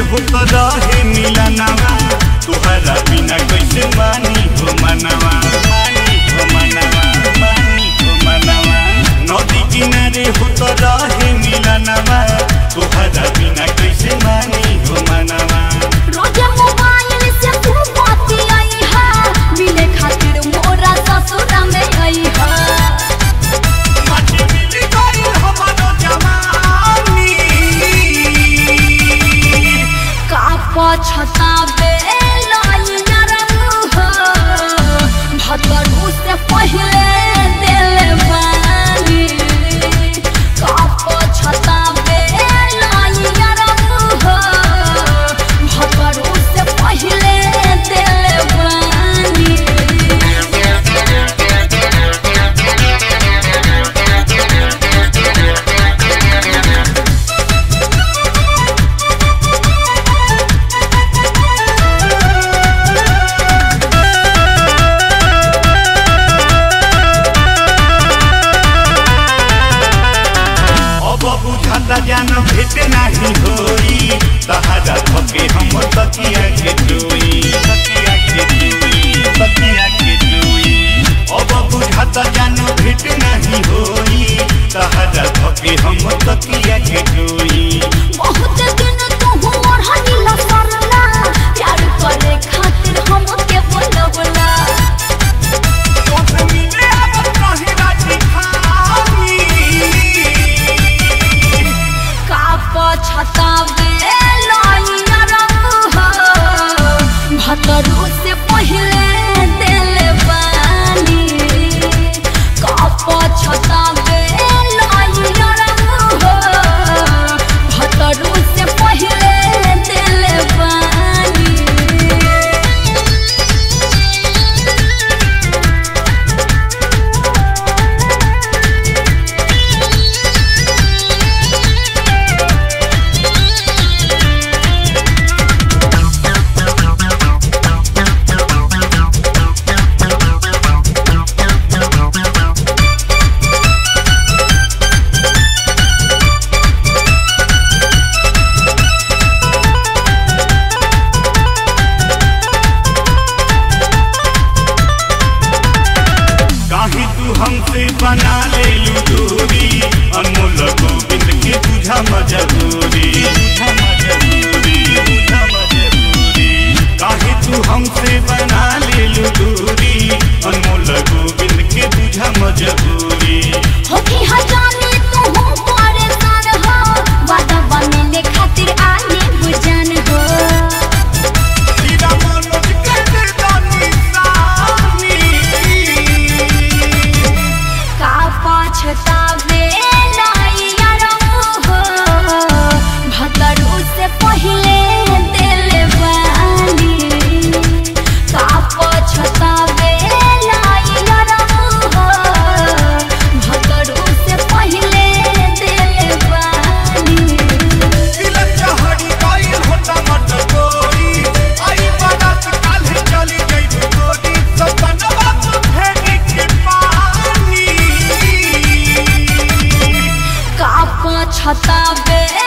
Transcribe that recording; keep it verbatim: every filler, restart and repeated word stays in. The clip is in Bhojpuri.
होत रहे मिलनवा तुहरा बिना कैसे मानी हो मनवा मानी हो मनवा मानी हो मनवा नदी किनारे होत रहे मिलनवा तुहरा बिना कैसे मानी हो मनवा रोजे मोबाइल से तू बाती आई है मिले खातिर मोरा ससुरा में आई है पछतावे लाइया रहू हो भतरू से पहले दिल बानी का पछतावे लाइया रहू हो भतरू से पहले दिल बानी जान भेट नहीं होई तहरा थके हम तकिया के जोई तकिया के जोई तकिया के जोई अब बुझाता जान भेट नहीं होई तहरा थके हम तकिया के जोई बहुत दिन तू ओढ़नी ला सरला प्यार करे खातिर हम के बोलवला तो मिले अब कहीं राजी खानी पछतावे लाइया रहू हो भतरू से पहले दिल बानी का पछतावे लाइया रहू हो भतरू से पहले दिल बानी हमसे बना ले दूरी अनमोल गोविंद के बुझा मजबूरी बुझा मजबूरी बुझा मजबूरी काहे तू हमसे बना ले दूरी अनमोल गोविंद के बुझा मजबूरी होती हजाने तू हो परेशान हो वादा बनने खातिर आने बुझान हो पछतावे लाइया रहू हो भतरू से पहले दिल बानी का पछतावे लाइया रहू हो भतरू से पहले दिल बानी तिलक चढ़ी गइल होता मत कोई आई बारात काल्हे चली गई गोरी सपनवा तो फेंक के पानी का पछतावे